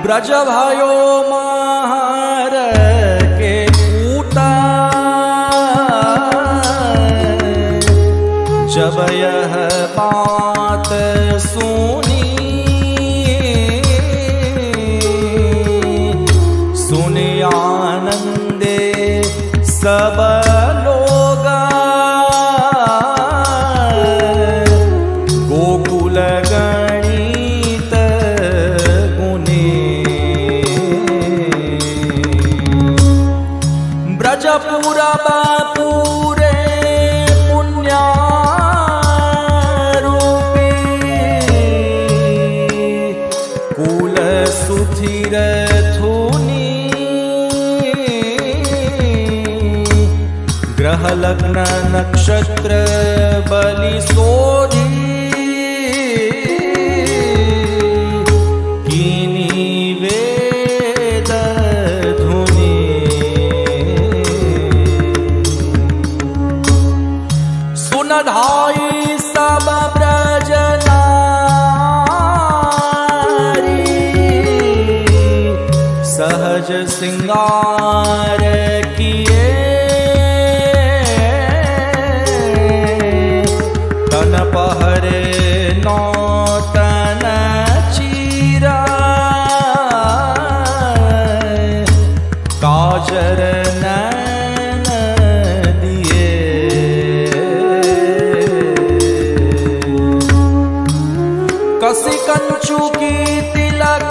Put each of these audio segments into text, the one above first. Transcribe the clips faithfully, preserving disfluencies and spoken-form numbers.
ब्रज भयो मार के ऊता, जब यह बात सुनी सुने आनंदे सब लोगा, गोकुल गणित गुने ब्रजपुर बापूरे पुण्या कुल सुथिर थुनी, ग्रह लग्न नक्षत्र बलि सोधी, कीनी वेद धुनी, सुनधाई सब ब्रजना सहज सिंगार किए, तन पहरे नौतन चीरा, काजर नैन दिए, कसी कंचू की तिलक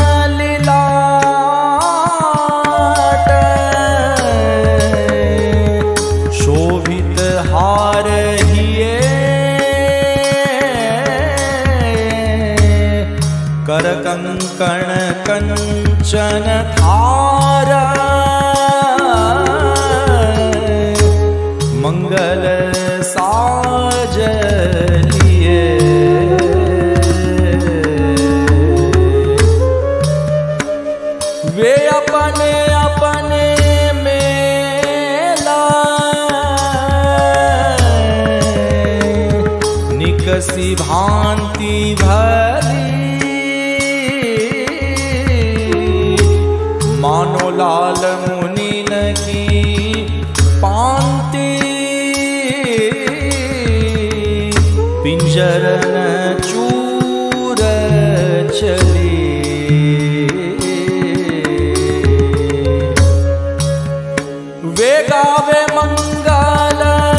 हार हिए, कर कंकण कंचन थारा, मंगल साज लिए, वे अपने अपने निकसी भांति भली, मानो लाल मुनिन की पांति, पिंजरन चूर चली, वे गावे मंगल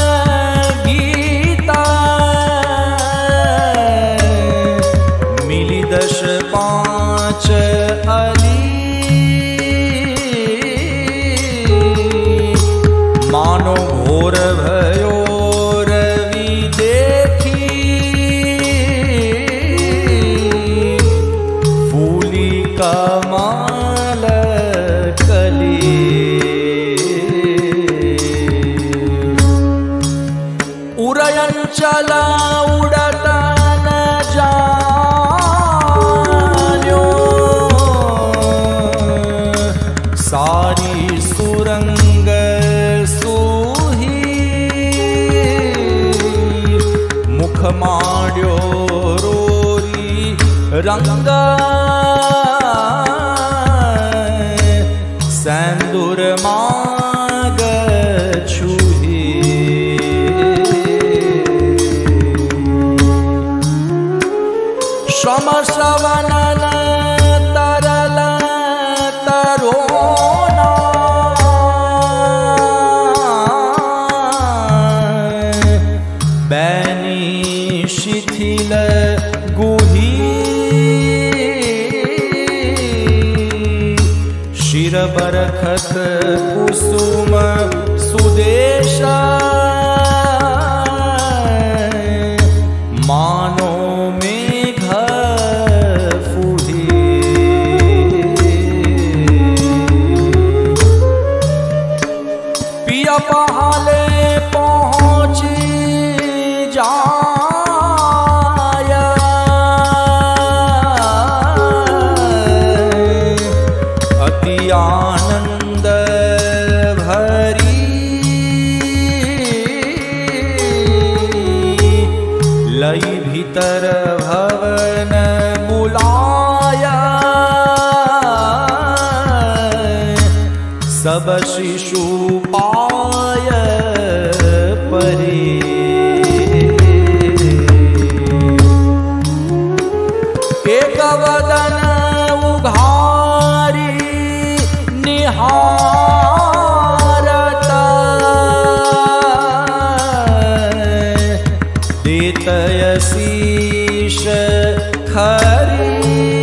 गीता, मिली दश पांच अली, मानो घोर भयो रवि देखी, फूली कमाल कली, उड़यन चला उड़ता न जान्यो, सारी सुरंग सूही, मुख माड्यो रोरी रंगा, सैंदुर माग छूही, श्रम श्रवणन तरल तरोना, बैनी शिथिल गुही, शिर बरखत कुसुम सुदेशा, मानो मेघ फूही, पिया पहाले पहुँची जाया, अति आनंद भरी, लई भीतर भवन बुलाया, तयसीश खरी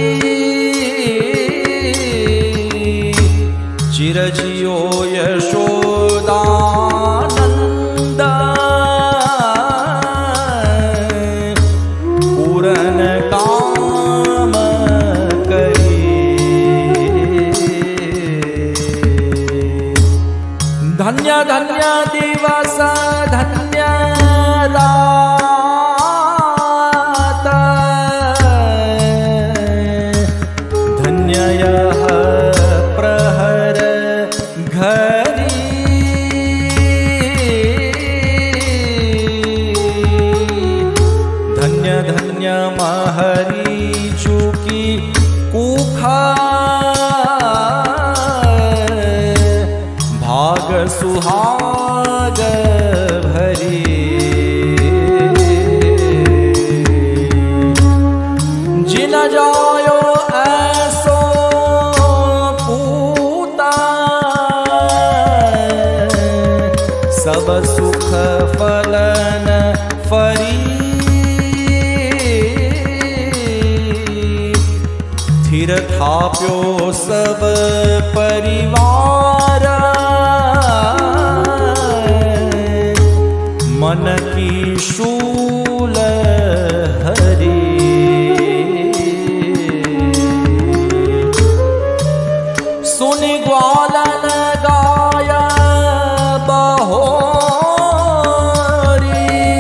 चिरजियो यशोदानंद पूरन काम करी धन्य धन्य दिवस धन्य रात धन्य यह प्रहर घरी धन्य धन्य महरी चुकी कुखा भाग सुहाग भरी जिन जायो ऐसो पूता सब सुख फलन फरी स्थिर थाप्यो सब परिवार मन की शूल हरी सुनि ग्वालन गाय बहोरी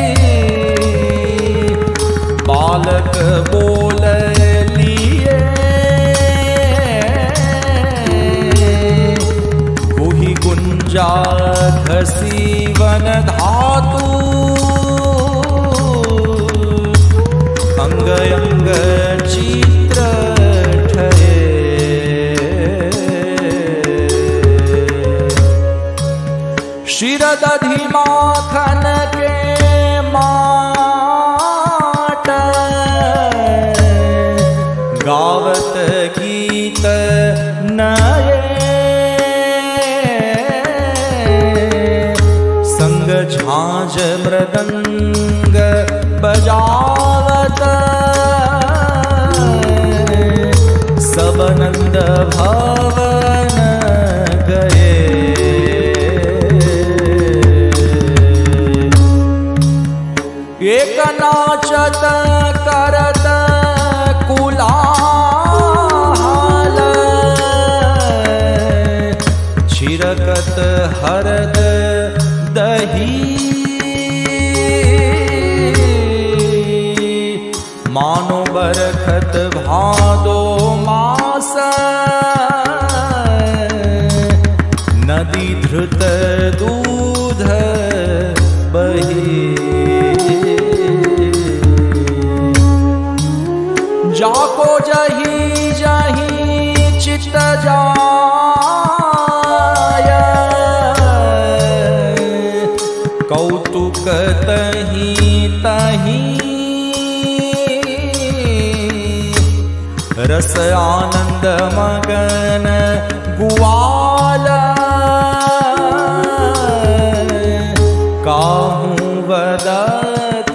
बालक बोल लिए गुहि गुंजा घसी वन धातु अंग अंग चित्र ठरे शिर दधि माखन के माट गावत गीत नये संग झांझ मृदंग बजावत सब नंद भवन गए एक नाचत करत कुलाहल छिरकत हरद दही मानो बरखत भादो मास नदी धृत दूध बही जाको जही जही चित्त जाय कौतुक तही तही रस आनंद मगन गुआल काहूं वदत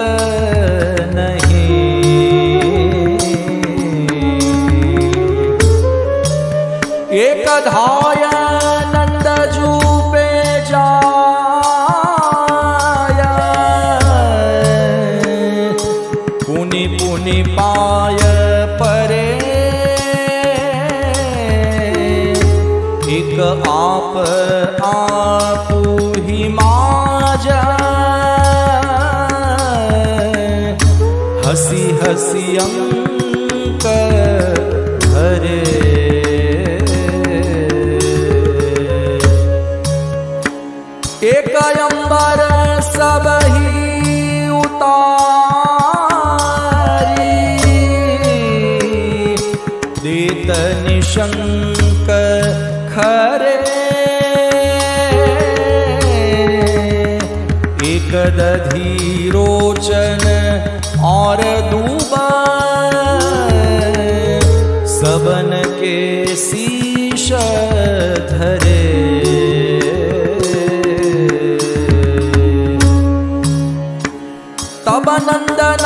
एक धाय नंद जूपे जाय पुनि पुनि पाय परे एक आप आपू ही माज हसी हसी अंक भरे एक अंबर सब ही उतारी देत निशंक खरे एक दधी रोचन और दूबा सबन के शीश धरे तब नंदन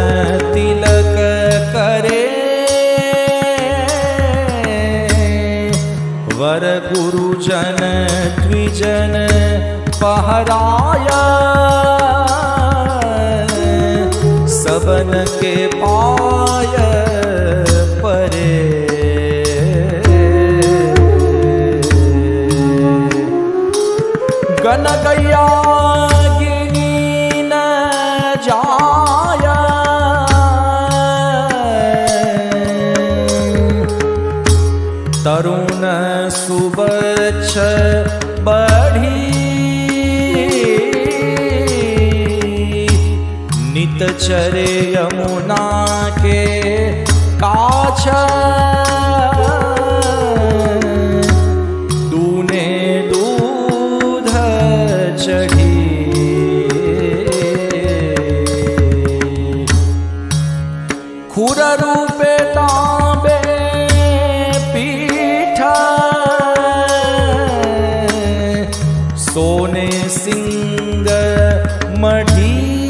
तिलक करे, वर गुरुजन द्विजन पहराया, सबन के पाय परे। गन गैया गिनी न जाया, तरुण सुबच्छ बढ़ी, नित चरे यमुना के काछ, दूने दूध चढ़ी। खुर रूपे तांबे पीठा, सोने सिंग मढ़ी,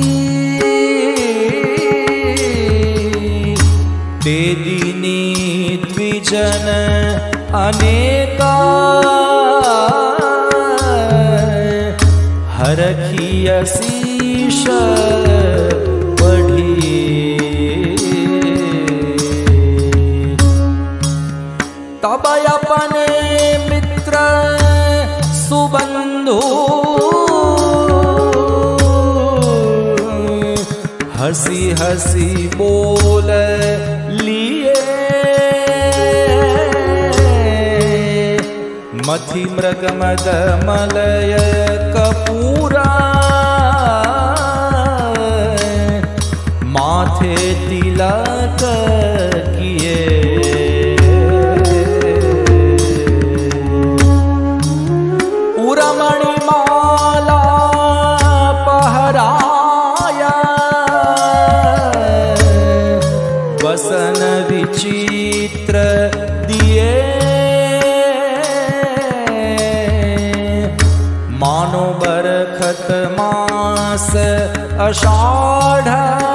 ते दीनी द्विजन अनेका, हरखी असीष बढ़ी। तब अपने मित्र सुबंधु, हसी हसी बोल लिए, मथि मृग मद मलय कपूरा, माथे तिलक किए। उरमणि माला पहराया, वसन विचित्र दिए, मानो बरखत मास आषाढ़,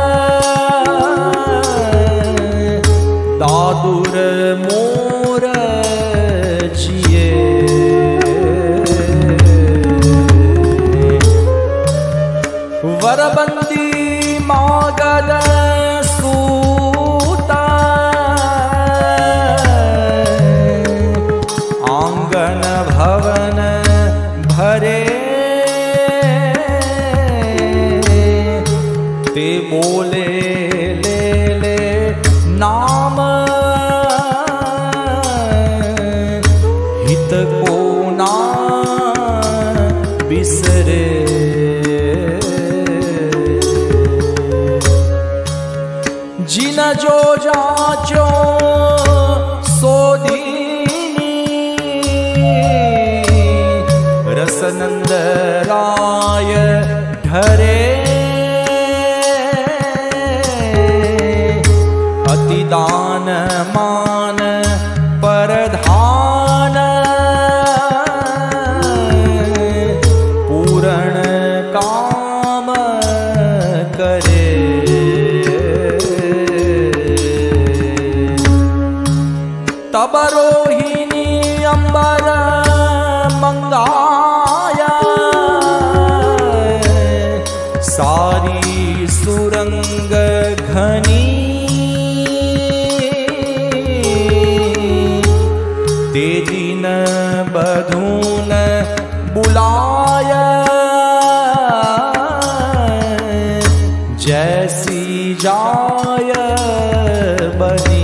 दादुर मोर जिए। वरबंदी मागध सूता, आंगन भवन भरे, ते बोले ले ले नाम, हित को ना बिसरे। जिन जो जाचो सोदीनी, रसनंद राय ढरे, अतिदान मान परधान, पूर्ण काम करे। तब रोहिणी अंबर मंगाया, सारी सुरंग घनी, ते दिन बधून बुलाया, जैसी जाय बनी।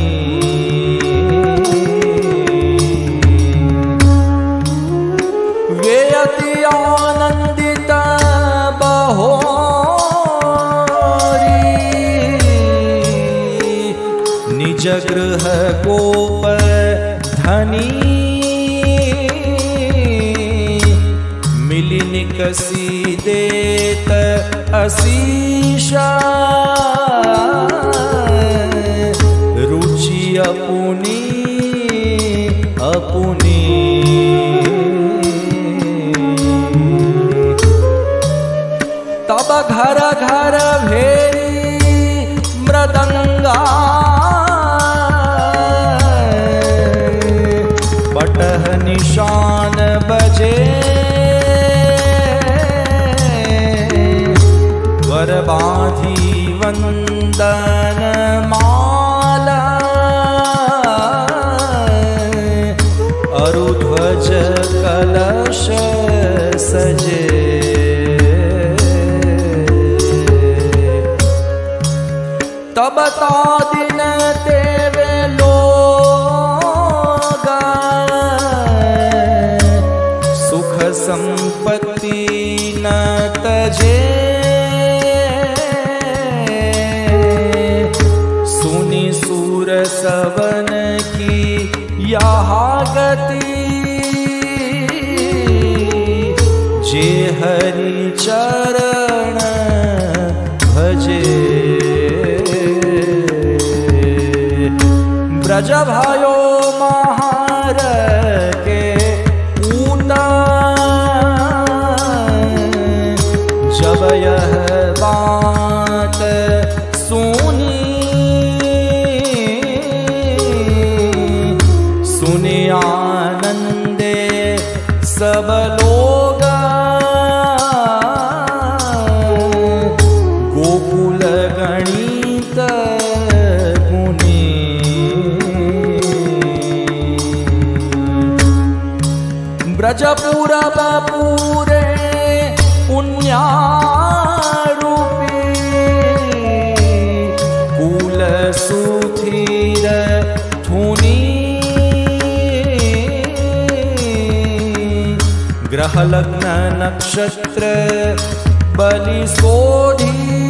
वे अति आनंदित बहोरी, निज गृह गोप धनी, मिली निकसी देत असीषा, रुचि अपुनी अपुनी। तब घर घर भेरी मृदंगा बटह निशान बजे वर बाधी वंदन माला अरुध्वज कलश सजे तब ता दिन तेवे लोग सुख संपत्ति न तजे सुनी सूर सवन की यह गति जे हरि चरण भजे ब्रज भयो महार के ऊता जब यह बात सुनी सुने आनंदे सब लोग गोकुल गणित गुणी ब्रजपुर पूरे पुण्यारूपी कुल सुधीर धुनी ग्रह लग्न नक्षत्र बलि सोधी